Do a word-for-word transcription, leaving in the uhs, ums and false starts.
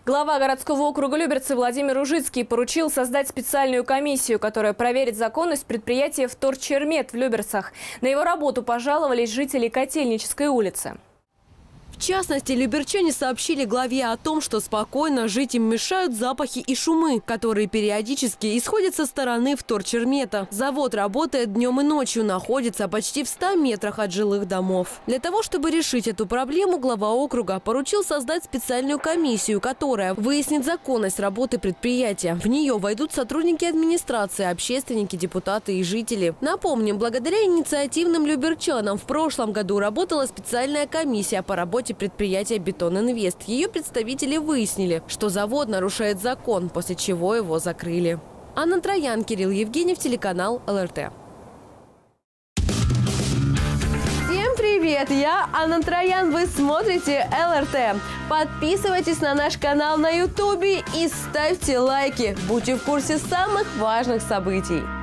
Глава городского округа Люберцы Владимир Ужицкий поручил создать специальную комиссию, которая проверит законность предприятия «Вторчермет» в Люберцах. На его работу пожаловались жители Котельнической улицы. В частности, люберчане сообщили главе о том, что спокойно жить им мешают запахи и шумы, которые периодически исходят со стороны Вторчермета. Завод работает днем и ночью, находится почти в ста метрах от жилых домов. Для того, чтобы решить эту проблему, глава округа поручил создать специальную комиссию, которая выяснит законность работы предприятия. В нее войдут сотрудники администрации, общественники, депутаты и жители. Напомним, благодаря инициативным люберчанам в прошлом году работала специальная комиссия по работе предприятия «Бетон-Инвест». Ее представители выяснили, что завод нарушает закон, после чего его закрыли. Анна Троян, Кирилл Евгеньев, телеканал эл эр тэ. Всем привет! Я Анна Троян, вы смотрите эл эр тэ. Подписывайтесь на наш канал на ютубе и ставьте лайки. Будьте в курсе самых важных событий.